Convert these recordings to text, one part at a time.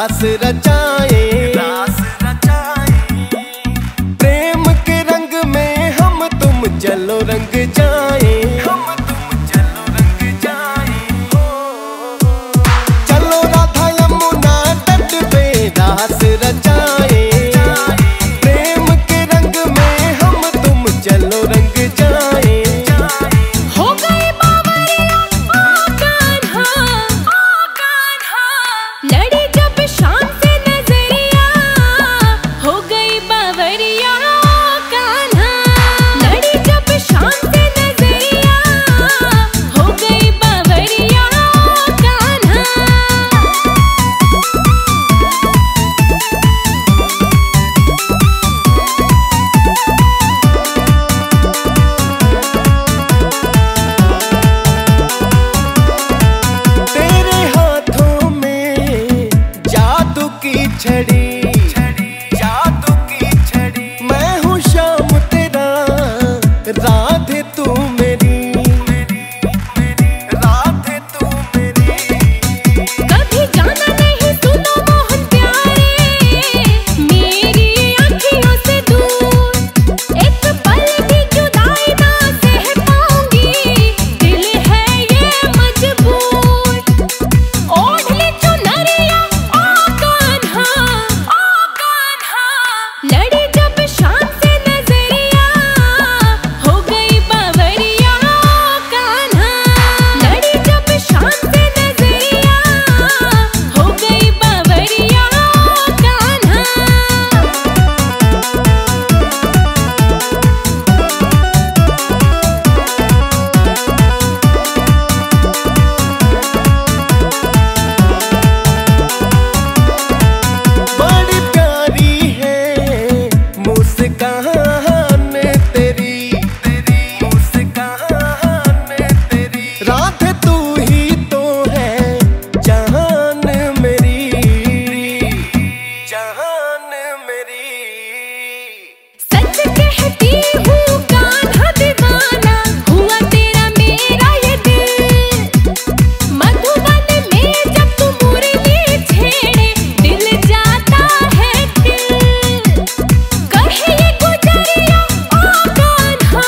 रास रचाए, प्रेम के रंग में हम तुम चलो रंग जाए, चलो राधा यमुना तट पे रास रचाए, प्रेम के रंग में हम तुम चलो रंग जाए। हो गए बावरिया ओ कान्हा, लड़ी जब शाम से नजरिया, हो गई बावरिया ओ कान्हा, लड़ी जब शाम से नजरिया, हो गई बावरिया ओ कान्हा। तेरे हाथों में जादू की छड़ी, जादू की छड़ी, मैं हूँ श्याम तेरा राधे तू मेरी, राधे तू मेरी। कभी जाना नहीं सुनो मोहन प्यारे, मेरी आँखियों से दूर, एक पल भी जुदाई ना सह पाऊंगी, दिल है ये मजबूर। ओढ़ ले चुनरिया ओ कान्हा, लड़ी जब शाम से नजरिया, हो गई बावरिया ओ कान्हा, लड़ी जब शाम से नजरिया, हो गई बावरिया ओ कान्हा। बड़ी प्यारी है मुस्कान तेरी, मुस्कान तेरी, राधे तू ही तो है जान मेरी, जान मेरी। सच कहती हूँ कान्हा दीवाना, हुआ तेरा मेरा ये दिल, मधुबन में जब तू मुरली छेड़े, दिल जाता है दिल। कहे ये गुजरिया ओ कान्हा,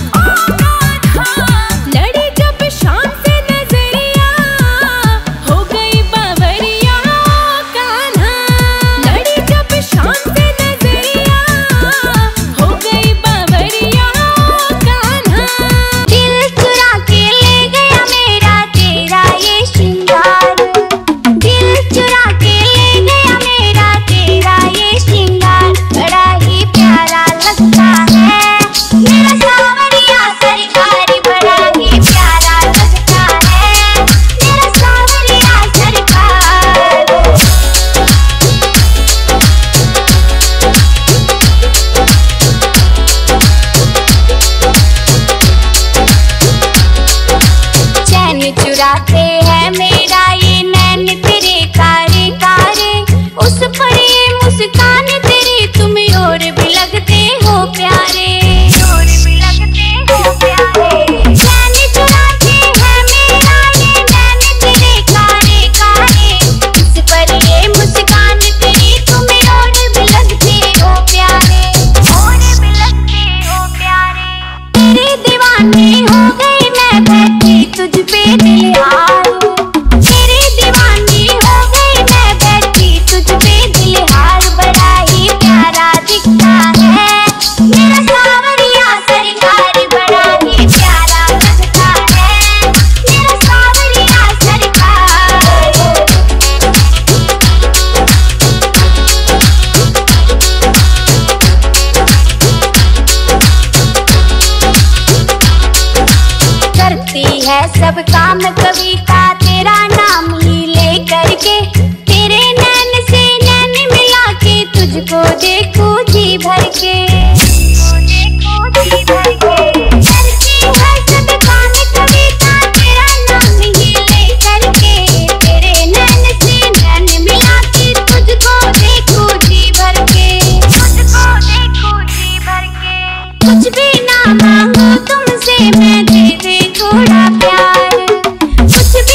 लड़ी जब शाम से नजरिया, हो गई बावरिया ओ कान्हा, लड़ी जब शाम से नजरिया, हो गई बावरिया ओ कान्हा। दिल चुरा के ले गया मेरा तेरा ये श्रृंगार, दिल चुरा के ले गया मेरा तेरा ये श्रृंगार, बड़ा ही प्यारा लगता है मेरा सावरिया सरकार, बड़ा ही प्यारा लगता है मेरा सावरिया सरकार। चैन चुराते हैं मेरा ये नैन तेरे कारे कारे, उस पर ये मुस्कान तेरी, तुम और भी लगते हो प्यारे, और भी लगते हो प्यारे। चैन चुराते हैं मेरा ये नैन तेरे कारे कारे, उस पर ये मुस्कान तेरी, तुम और भी लगते हो प्यारे, और भी लगते हो प्यारे। तेरे दीवाने हो गई मैं बैठी तुझ पे दिल हार, तेरे दीवानी हो गई मैं बैठी तुझ पे दिल हार, बड़ा ही प्यारा दिखता है मेरा सावरिया सरकार, बड़ा ही प्यारा लगता है मेरा सावरिया सरकार। करती है सब काम कविता तेरा नाम ही ले करके, तेरे नैन से नैन मिला के, तुझको देखूं जी भर के, करती है सब काम कविता तेरा नाम ही ले करके, तेरे नैन से नैन मिला के, तुझको देखूं जी भर के, तुझको देखूं जी भर के। कुछ भी ना मांगू तुमसे मैं दे दे थोड़ा प्यार, कुछ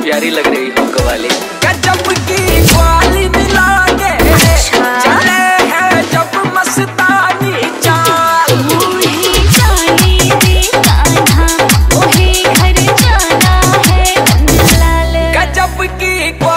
प्यारी लग रही हो कवाली। गजब की ग्वाली मिला के चले हैं जब मस्तानी चाल। ओहे जाने दे कान्हा, ओहे घर जाना है नंदलाल। गजब की